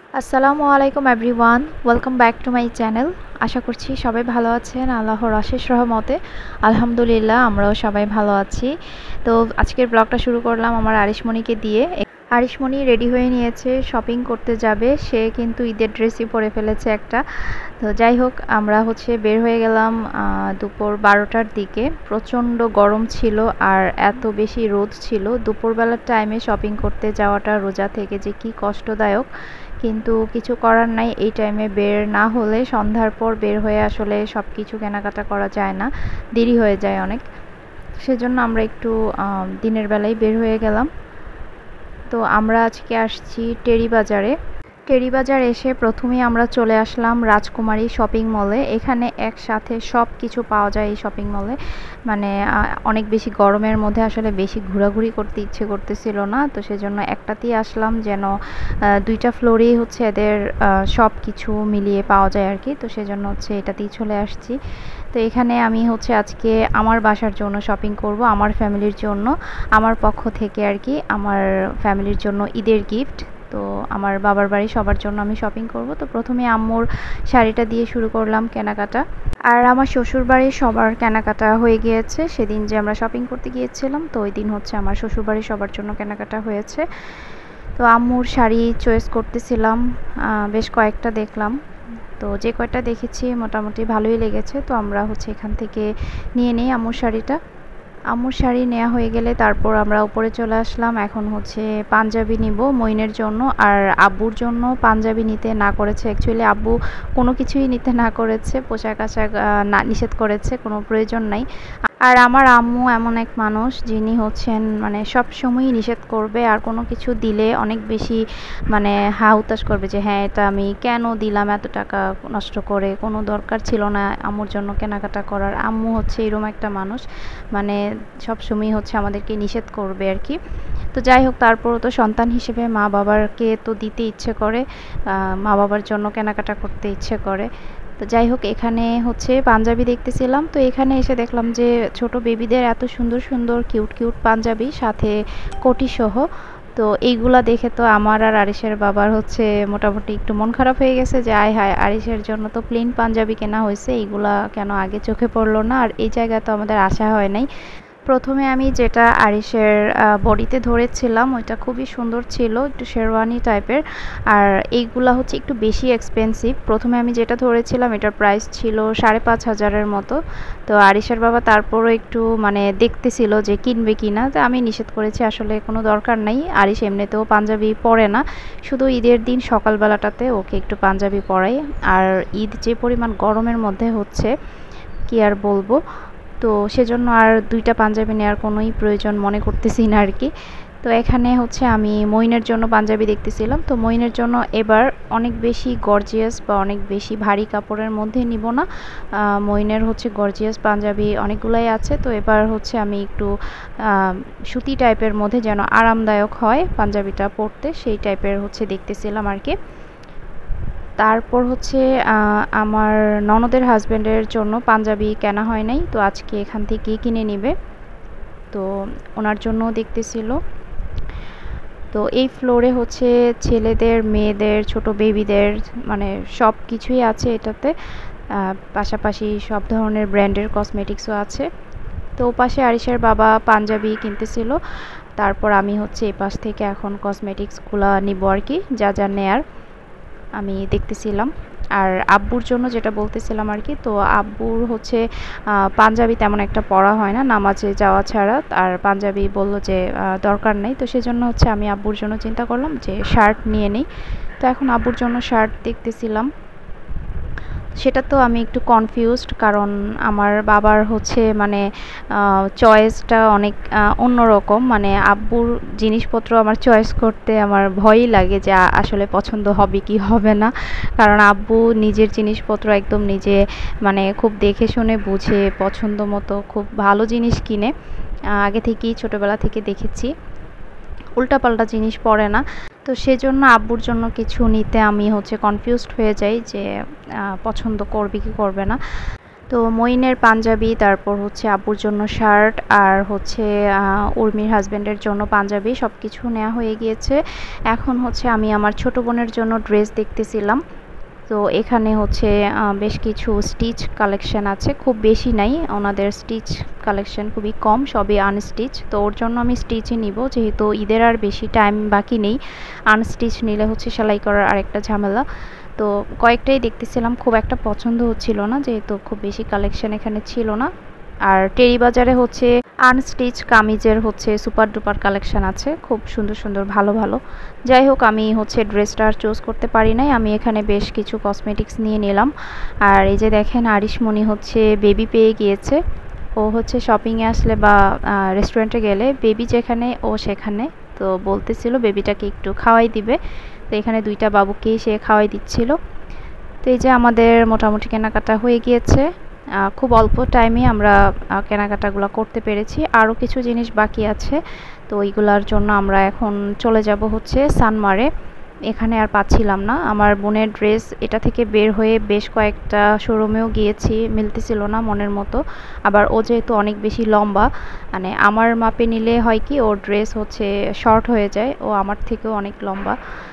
আসসালামু আলাইকুম everyone, welcome back to my channel. আশা করছি সবাই ভালো আছেন। আল্লাহর অশেষ রহমতে আলহামদুলিল্লাহ আমরাও সবাই ভালো আছি। তো আজকের ব্লগটা শুরু করলাম আমার আরিশমণিকে দিয়ে। আরিশমণি রেডি হয়ে নিয়েছে, শপিং করতে যাবে। সে কিন্তু ঈদের ড্রেসই পরে ফেলেছে একটা। তো যাই হোক, আমরা বের হয়ে গেলাম দুপুর 12টার দিকে। প্রচণ্ড গরম ছিল আর এত বেশি রোদ ছিল। দুপুরবেলার টাইমে শপিং করতে যাওয়াটা রোজা থেকে যে কী কষ্টদায়ক, কিন্তু কিছু করার নাই। এই টাইমে বের না হলে সন্ধ্যার পর বের হয়ে আসলে সব কিছু কেনাকাটা করা যায় না, দেরি হয়ে যায় অনেক। সেজন্য আমরা একটু দিনের বেলায় বের হয়ে গেলাম। তো আমরা আজকে আসছি টেরি বাজারে। টেরি বাজার এসে প্রথমেই আমরা চলে আসলাম রাজকুমারী শপিং মলে। এখানে একসাথে সব কিছু পাওয়া যায় এই শপিং মলে। মানে অনেক বেশি গরমের মধ্যে আসলে বেশি ঘোরাঘুরি করতে ইচ্ছে করতেছিল না, তো সেজন্য একটাতেই আসলাম, যেন দুইটা ফ্লোরেই এদের সব কিছু মিলিয়ে পাওয়া যায় আর কি। তো সেজন্য এটাতেই চলে আসছি। তো এখানে আমি আজকে আমার বাসার জন্য শপিং করব, আমার ফ্যামিলির জন্য, আমার পক্ষ থেকে আর কি, আমার ফ্যামিলির জন্য ঈদের গিফট। তো আমার বাবার বাড়ি সবার জন্য আমি শপিং করব। তো প্রথমে আম্মুর শাড়িটা দিয়ে শুরু করলাম কেনাকাটা। আর আমার শ্বশুর বাড়ির সবার কেনাকাটা হয়ে গিয়েছে। সেদিন যে আমরা শপিং করতে গিয়েছিলাম, তো ওই দিন আমার শ্বশুর বাড়ির সবার জন্য কেনাকাটা হয়েছে। তো আম্মুর শাড়ি চয়েস করতেছিলাম, বেশ কয়েকটা দেখলাম। তো যে কয়টা দেখেছি মোটামুটি ভালোই লেগেছে। তো আমরা এখান থেকে নিয়ে নিই আম্মুর শাড়িটা। আম্মুর শাড়ি নেওয়া হয়ে গেলে তারপর আমরা উপরে চলে আসলাম। এখন পাঞ্জাবি নিব মইনের জন্য, আর আব্বুর জন্য পাঞ্জাবি নিতে না করেছে। অ্যাকচুয়ালি আব্বু কোনো কিছুই নিতে না করেছে, পোশাক আশাক না নিষেধ করেছে, কোনো প্রয়োজন নাই। আর আমার আম্মু এমন এক মানুষ যিনি মানে সব সময়ই নিষেধ করবে, আর কোনো কিছু দিলে অনেক বেশি মানে হা হুতাশ করবে যে হ্যাঁ এটা আমি কেন দিলাম, এত টাকা নষ্ট করে, কোনো দরকার ছিল না আম্মুর জন্য কেনাকাটা করার। আম্মু এরকম একটা মানুষ, মানে সব সময়ই আমাদেরকে নিষেধ করবে আর কি। তো যাই হোক, তারপরও তো সন্তান হিসেবে মা বাবাকে তো দিতে ইচ্ছে করে, মা বাবার জন্য কেনাকাটা করতে ইচ্ছে করে। তো যাই হোক, এখানে পাঞ্জাবি দেখতেছিলাম। তো এখানে এসে দেখলাম যে ছোট বেবিদের এত সুন্দর সুন্দর কিউট কিউট পাঞ্জাবি, সাথে কোটি সহ। তো এইগুলা দেখে তো আমার আর আরিশের বাবার মোটামুটি একটু মন খারাপ হয়ে গেছে যে আয় হায়, আরিশের জন্য তো প্লেন পাঞ্জাবি কেনা হয়েছে, এইগুলা কেন আগে চোখে পড়লো না। আর এই জায়গায় তো আমাদের আসা হয় নাই। প্রথমে আমি যেটা আরিশের বডিতে ধরেছিলাম ওইটা খুবই সুন্দর ছিল, একটু শেরওয়ানি টাইপের। আর এইগুলা একটু বেশি এক্সপেন্সিভ। প্রথমে আমি যেটা ধরেছিলাম এটার প্রাইস ছিল 5,500-এর মতো। তো আরিশের বাবা তারপরও একটু মানে দেখতেছিল যে কিনবে কিনা। তো আমি নিষেধ করেছি, আসলে কোনো দরকার নাই। আরিশ এমনিতেও পাঞ্জাবি পরে না, শুধু ঈদের দিন সকালবেলাটাতে ওকে একটু পাঞ্জাবি পরাই। আর ঈদ যে পরিমাণ গরমের মধ্যে কি আর বলবো। তো সেজন্য আর দুইটা পাঞ্জাবি নেওয়ার কোনোই প্রয়োজন মনে করতেছি না আর কি। তো এখানে আমি মইনের জন্য পাঞ্জাবি দেখতেছিলাম। তো মইনের জন্য এবার অনেক বেশি গর্জিয়াস বা অনেক বেশি ভারী কাপড়ের মধ্যে নিব না। মইনের গর্জিয়াস পাঞ্জাবি অনেকগুলাই আছে। তো এবার আমি একটু সুতি টাইপের মধ্যে যেন আরামদায়ক হয় পাঞ্জাবিটা পরতে, সেই টাইপের দেখতেছিলাম আর কি। তারপর আমার ননদের হাজব্যান্ডের জন্য পাঞ্জাবি কেনা হয় নাই, তো আজকে এখান থেকেই কিনে নেবে। তো ওনার জন্য দেখতেছিল। তো এই ফ্লোরে ছেলেদের, মেয়েদের, ছোট বেবিদের মানে সব কিছুই আছে এটাতে। পাশাপাশি সব ধরনের ব্র্যান্ডের কসমেটিক্সও আছে। তো ওপাশে আরিশের বাবা পাঞ্জাবি কিনতেছিল। তারপর আমি এই পাশ থেকে এখন কসমেটিক্সগুলো নিব আর কি, যা যা নেয়ার আমি দেখতেছিলাম। আর আব্বুর জন্য যেটা বলতেছিলাম আর কি, তো আব্বুর পাঞ্জাবি তেমন একটা পরা হয় না নামাজে যাওয়া ছাড়া। আর পাঞ্জাবি বলল যে দরকার নেই। তো সেজন্য আমি আব্বুর জন্য চিন্তা করলাম যে শার্ট নিয়ে নিই। তো এখন আব্বুর জন্য শার্ট দেখতেছিলাম। সেটা তো আমি একটু কনফিউজড, কারণ আমার বাবার মানে চয়েসটা অনেক অন্যরকম। মানে আব্বুর জিনিসপত্র আমার চয়েস করতে আমার ভয়ই লাগে যে আসলে পছন্দ হবে কি হবে না। কারণ আব্বু নিজের জিনিসপত্র একদম নিজে মানে খুব দেখে শুনে বুঝে পছন্দ মতো খুব ভালো জিনিস কিনে। আগে থেকেই ছোটোবেলা থেকে দেখেছি, উল্টাপাল্টা জিনিস পরে না। তো সেজন্য আব্বুর জন্য কিছু নিতে আমি কনফিউজড হয়ে যাই যে পছন্দ করবে কি করবে না। তো মইনের পাঞ্জাবি, তারপর হচ্ছে আব্বুর জন্য শার্ট, আর হচ্ছে উর্মির হাজব্যান্ডের জন্য পাঞ্জাবি, সব কিছু নেওয়া হয়ে গিয়েছে। এখন হচ্ছে আমি আমার ছোট বোনের জন্য ড্রেস দেখতেছিলাম। তো এখানে হচ্ছে বেশ কিছু স্টিচ কালেকশন আছে, খুব বেশি নাই, ওনাদের স্টিচ কালেকশন খুবই কম, সবই আনস্টিচ। তো ওর জন্য আমি স্টিচই নিব, যেহেতু ঈদের আর বেশি টাইম বাকি নেই। আনস্টিচ নিলে হচ্ছে সেলাই করার আরেকটা ঝামেলা। তো কয়েকটাই দেখতেছিলাম, খুব একটা পছন্দ হচ্ছিল না, যেহেতু খুব বেশি কালেকশন এখানে ছিল না। আর টেরি বাজারে হচ্ছে আনস্টিচ কামিজের হচ্ছে সুপার ডুপার কালেকশন আছে, খুব সুন্দর সুন্দর ভালো ভালো। যাই হোক, আমি হচ্ছে ড্রেসটা আর চুজ করতে পারি নাই, আমি এখানে বেশ কিছু কসমেটিক্স নিয়ে নিলাম। আর এই যে দেখেন, আরিশমণি হচ্ছে বেবি পেয়ে গিয়েছে। ও হচ্ছে শপিংয়ে আসলে বা রেস্টুরেন্টে গেলে বেবি যেখানে ও সেখানে, তো বলতেছিল বেবিটাকে একটু খাওয়াই দিবে। তো এখানে দুইটা বাবুকেই সে খাওয়াই দিচ্ছিল। তো এই যে আমাদের মোটামুটি কেনাকাটা হয়ে গিয়েছে, খুব অল্প টাইমে আমরা কেনাকাটাগুলো করতে পেরেছি, আরও কিছু জিনিস বাকি আছে। তো ওইগুলোর জন্য আমরা এখন চলে যাব হচ্ছে সানমারে। এখানে আর পাচ্ছিলাম না আমার বোনের ড্রেস, এটা থেকে বের হয়ে বেশ কয়েকটা শোরুমেও গিয়েছি, মিলতেছিল না মনের মতো। আবার ও যেহেতু অনেক বেশি লম্বা, মানে আমার মাপে নিলে হয় কি ওর ড্রেস হচ্ছে শর্ট হয়ে যায়, ও আমার থেকেও অনেক লম্বা।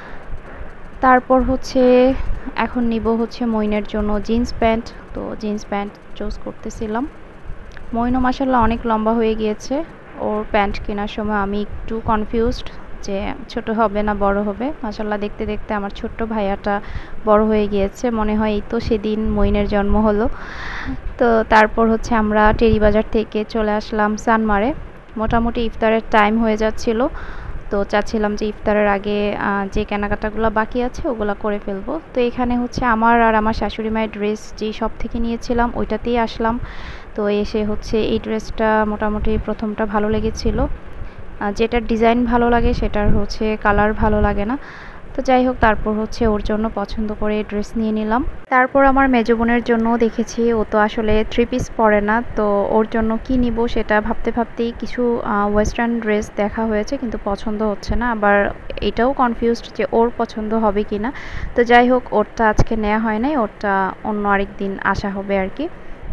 তারপর হচ্ছে এখন নিব হচ্ছে মইনের জন্য জিন্স প্যান্ট। তো জিন্স প্যান্ট চুজ করতেছিলাম। মইনও মাসাল্লাহ অনেক লম্বা হয়ে গিয়েছে, ওর প্যান্ট কেনার সময় আমি একটু কনফিউজড যে ছোট হবে না বড় হবে। মাসাল্লাহ দেখতে দেখতে আমার ছোট্ট ভাইয়াটা বড় হয়ে গিয়েছে, মনে হয় এই তো সেদিন মইনের জন্ম হলো। তো তারপর হচ্ছে আমরা টেরি বাজার থেকে চলে আসলাম সানমারে। মোটামুটি ইফতারের টাইম হয়ে যাচ্ছিল, তো চাচ্ছিলাম যে ইফতারের আগে যে কেনাকাটাগুলো বাকি আছে ওগুলো করে ফেলবো। তো এখানে হচ্ছে আমার আর আমার শাশুড়ি মায়ের ড্রেস যেই সব থেকে নিয়েছিলাম ওইটাতেই আসলাম। তো এসে হচ্ছে এই ড্রেসটা মোটামুটি প্রথমটা ভালো লেগেছিল, যেটার ডিজাইন ভালো লাগে সেটার হচ্ছে কালার ভালো লাগে না। তো যাই হোক, তারপর হচ্ছে ওর জন্য পছন্দ করে ড্রেস নিয়ে নিলাম। তারপর আমার মেজো বোনের জন্য দেখেছি, ও তো আসলে থ্রি পিস পরে না, তো ওর জন্য কি নিব সেটা ভাবতে ভাবতেই কিছু ওয়েস্টার্ন ড্রেস দেখা হয়েছে, কিন্তু পছন্দ হচ্ছে না। আবার এটাও কনফিউজড যে ওর পছন্দ হবে কি না। তো যাই হোক, ওরটা আজকে নেওয়া হয় নাই, ওরটা অন্য আরেক দিন আসা হবে আর কি।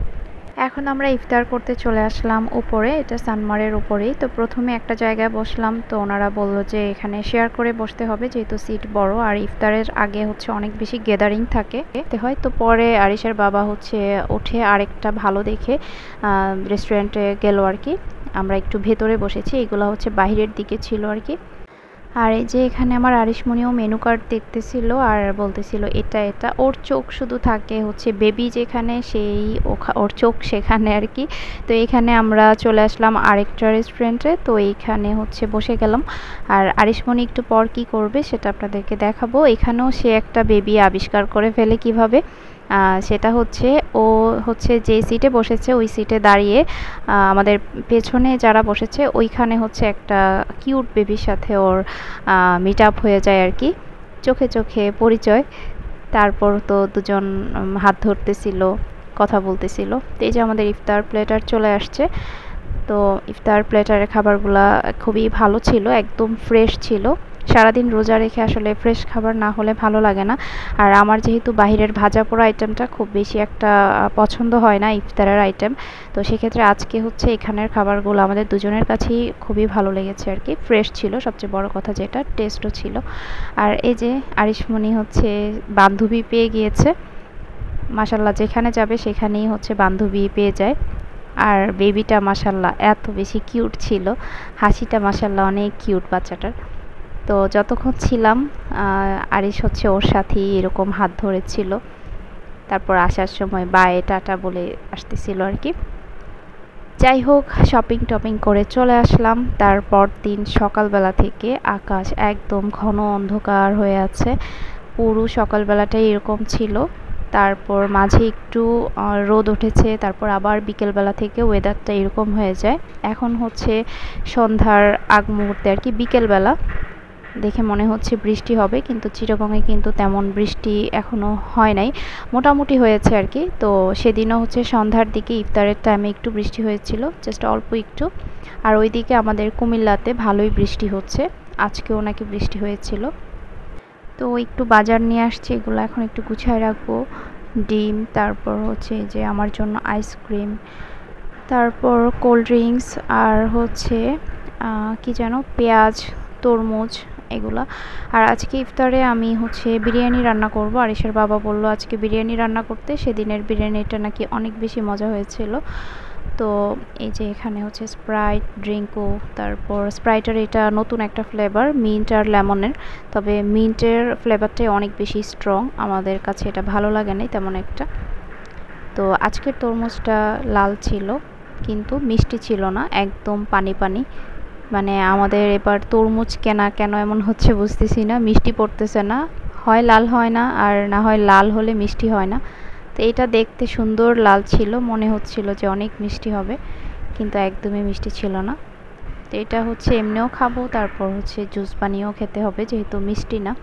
এখন আমরা ইফতার করতে চলে আসলাম উপরে, এটা সানমারের উপরেই। তো প্রথমে একটা জায়গায় বসলাম, তো ওনারা বলল যে এখানে শেয়ার করে বসতে হবে, যেহেতু সিট বড় আর ইফতারের আগে হচ্ছে অনেক বেশি গ্যাদারিং থাকে হয়। তো পরে আরিশের বাবা হচ্ছে উঠে আরেকটা ভালো দেখে রেস্টুরেন্টে গেল আর কি। আমরা একটু ভেতরে বসেছি, এগুলো হচ্ছে বাইরের দিকে ছিল আর কি। আর এই যে এখানে আমার আরিশমণিও মেনু কার্ড দেখতেছিল আর বলতেছিল এটা এটা, ওর চোখ শুধু থাকে হচ্ছে বেবি যেখানে সেই ওর চোখ সেখানে আর কি। তো এখানে আমরা চলে আসলাম আরেকটা রেস্টুরেন্টে, তো এইখানে হচ্ছে বসে গেলাম। আর আরিশমণি একটু পর কি করবে সেটা আপনাদেরকে দেখাবো। এখানেও সে একটা বেবি আবিষ্কার করে ফেলে কিভাবে, সেটা হচ্ছে ও হচ্ছে যে সিটে বসেছে ওই সিটে দাঁড়িয়ে আমাদের পেছনে যারা বসেছে ওইখানে হচ্ছে একটা কিউট বেবির সাথে ওর মিট আপ হয়ে যায় আর কি, চোখে চোখে পরিচয়। তারপর তো দুজন হাত ধরতেছিল, কথা বলতেছিল। তো এই যে আমাদের ইফতার প্লেটার চলে আসছে। তো ইফতার প্লেটারের খাবারগুলা খুবই ভালো ছিল, একদম ফ্রেশ ছিল। সারাদিন রোজা রেখে আসলে ফ্রেশ খাবার না হলে ভালো লাগে না। আর আমার যেহেতু বাহিরের ভাজা পোড়া আইটেমটা খুব বেশি একটা পছন্দ হয় না ইফতারের আইটেম, তো সেক্ষেত্রে আজকে হচ্ছে এখানের খাবারগুলো আমাদের দুজনের কাছেই খুবই ভালো লেগেছে আর কি। ফ্রেশ ছিল, সবচেয়ে বড় কথা যেটা, টেস্টও ছিল। আর এই যে আরিশমণি হচ্ছে বান্ধবী পেয়ে গিয়েছে, মাশাল্লাহ যেখানে যাবে সেখানেই হচ্ছে বান্ধবী পেয়ে যায়। আর বেবিটা মাশাল্লাহ এত বেশি কিউট ছিল, হাসিটা মাশাল্লাহ অনেক কিউট বাচ্চাটার। তো যতক্ষণ ছিলাম আরিশ হচ্ছে ওর সাথেই এরকম হাত ধরেছিল, তারপর আসার সময় বাই টাটা বলে আসতেছিল আর কি। যাই হোক, শপিং টপিং করে চলে আসলাম। তারপর দিন সকালবেলা থেকে আকাশ একদম ঘন অন্ধকার হয়ে আছে, পুরো সকালবেলাটাই এরকম ছিল। তারপর মাঝে একটু রোদ উঠেছে, তারপর আবার বিকেলবেলা থেকে ওয়েদারটা এরকম হয়ে যায়। এখন হচ্ছে সন্ধ্যার আগ মুহূর্তে আর কি, বিকেলবেলা দেখে মনে হচ্ছে বৃষ্টি হবে, কিন্তু চিটাগংয়ে কিন্তু তেমন বৃষ্টি এখনও হয় নাই, মোটামুটি হয়েছে আর কি। তো সেদিনও হচ্ছে সন্ধ্যার দিকে ইফতারের টাইমে একটু বৃষ্টি হয়েছিল, জাস্ট অল্প একটু। আর ওইদিকে আমাদের কুমিল্লাতে ভালোই বৃষ্টি হচ্ছে, আজকেও নাকি বৃষ্টি হয়েছিল। তো একটু বাজার নিয়ে আসছি, এগুলো এখন একটু গুছিয়ে রাখবো। ডিম, তারপর হচ্ছে যে আমার জন্য আইসক্রিম, তারপর কোল্ড ড্রিঙ্কস, আর হচ্ছে কি যেন পেঁয়াজ, তরমুজ এগুলা। আর আজকে ইফতারে আমি হচ্ছে বিরিয়ানি রান্না করব। আরিশের বাবা বলল আজকে বিরিয়ানি রান্না করতে, সেদিনের বিরিয়ানিটা নাকি অনেক বেশি মজা হয়েছিল। তো এই যে এখানে হচ্ছে স্প্রাইট ড্রিঙ্কও, তারপর স্প্রাইটের এটা নতুন একটা ফ্লেভার মিন্ট আর লেমনের, তবে মিন্টের ফ্লেভারটাই অনেক বেশি স্ট্রং, আমাদের কাছে এটা ভালো লাগে নাই তেমন একটা। তো আজকের তরমুজটা লাল ছিল কিন্তু মিষ্টি ছিল না, একদম পানি পানি। মানে আমাদের এবার তরমুজ কেনা কেন এমন হচ্ছে বুঝতেছি না, মিষ্টি পড়তেছে না, হয় লাল হয় না আর না হয় লাল হলে মিষ্টি হয় না। তো এটা দেখতে সুন্দর লাল ছিল, মনে হচ্ছিল যে অনেক মিষ্টি হবে, কিন্তু একদমই মিষ্টি ছিল না। তো এটা হচ্ছে এমনিও খাবো, তারপর হচ্ছে জুস বানিয়েও খেতে হবে যেহেতু মিষ্টি না।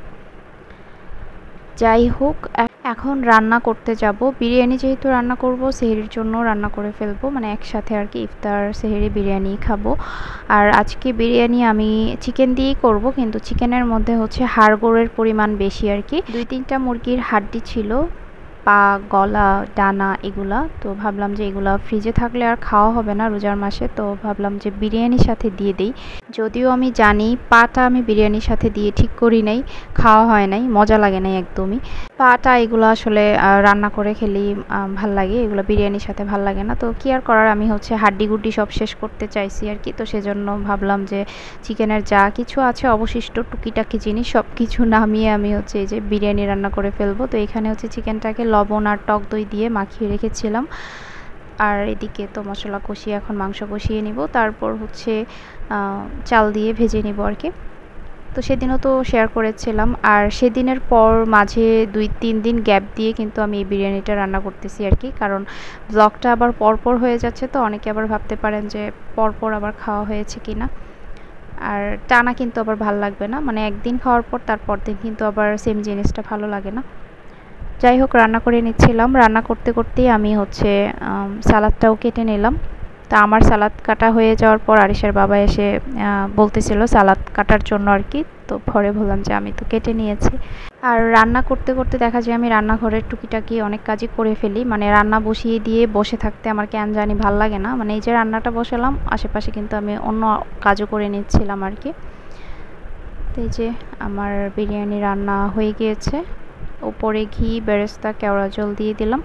যাই হোক, এখন রান্না করতে যাব। বিরিয়ানি যেহেতু রান্না করব, সেহরির জন্য রান্না করে ফেলবো, মানে একসাথে আর কি, ইফতার সেহরি বিরিয়ানি খাবো। আর আজকে বিরিয়ানি আমি চিকেন দিয়েই করব, কিন্তু চিকেনের মধ্যে হচ্ছে হাড়গোড়ের পরিমাণ বেশি আর কি। 2-3টা মুরগির হাড্ডি ছিল, পা, গলা, ডানা এগুলা। তো ভাবলাম যে এগুলা ফ্রিজে থাকলে আর খাওয়া হবে না রোজার মাসে, তো ভাবলাম যে বিরিয়ানির সাথে দিয়ে দিই। যদিও আমি জানি পাটা আমি বিরিয়ানির সাথে দিয়ে ঠিক করি নাই, খাওয়া হয় নাই, মজা লাগে নাই একদমই। পাটা এগুলো আসলে রান্না করে খেলেই ভাল লাগে, এগুলো বিরিয়ানির সাথে ভাল লাগে না। তো কি আর করার, আমি হচ্ছে হাড্ডি গুড্ডি সব শেষ করতে চাইছি আর কি। তো সেজন্য ভাবলাম যে চিকেনের যা কিছু আছে অবশিষ্ট টুকিটাকি জিনিস সব কিছু নামিয়ে আমি হচ্ছে এই যে বিরিয়ানি রান্না করে ফেলবো। তো এখানে হচ্ছে চিকেনটাকে লবণ আর টক দই দিয়ে মাখিয়ে রেখেছিলাম, আর এদিকে তো মশলা কষিয়ে এখন মাংস কষিয়ে নিব, তারপর হচ্ছে চাল দিয়ে ভেজে নিব আর কি। তো সেদিনও তো শেয়ার করেছিলাম, আর সেদিনের পর মাঝে 2-3 দিন গ্যাপ দিয়ে কিন্তু আমি এই বিরিয়ানিটা রান্না করতেছি আর কি, কারণ ব্লগটা আবার পরপর হয়ে যাচ্ছে, তো অনেকে আবার ভাবতে পারেন যে পরপর আবার খাওয়া হয়েছে কি না। আর টানা কিন্তু আবার ভাল লাগবে না, মানে একদিন খাওয়ার পর তারপর দিন কিন্তু আবার সেম জিনিসটা ভালো লাগে না। যাই হোক, রান্না করে নিচ্ছিলাম, রান্না করতে করতেই আমি হচ্ছে সালাদটাও কেটে নিলাম। তা আমার সালাদ কাটা হয়ে যাওয়ার পর আরিশের বাবা এসে বলতেছিল সালাদ কাটার জন্য আর কি। তো পরে বললাম যে আমি তো কেটে নিয়েছি। আর রান্না করতে করতে দেখা যায় আমি রান্নাঘরের টুকিটাকি অনেক কাজই করে ফেলি, মানে রান্না বসিয়ে দিয়ে বসে থাকতে আমার কেন জানি ভাল লাগে না। মানে এই যে রান্নাটা বসালাম, আশেপাশে কিন্তু আমি অন্য কাজও করে নিচ্ছিলাম আর কি। তো এই যে আমার বিরিয়ানি রান্না হয়ে গিয়েছে, উপরে ঘি, বেরেস্তা, কেওড়া জল দিয়ে দিলাম।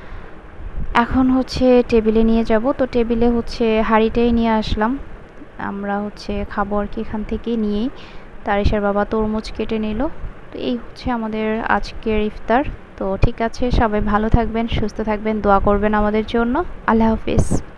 এখন হচ্ছে টেবিলে নিয়ে যাব। তো টেবিলে হচ্ছে হাঁড়িটাই নিয়ে আসলাম, আমরা হচ্ছে খাবো আর কি এখান থেকে নিয়েই। তারিশের বাবা তরমুজ কেটে নিল। তো এই হচ্ছে আমাদের আজকের ইফতার। তো ঠিক আছে, সবাই ভালো থাকবেন, সুস্থ থাকবেন, দোয়া করবেন আমাদের জন্য। আল্লাহ হাফিজ।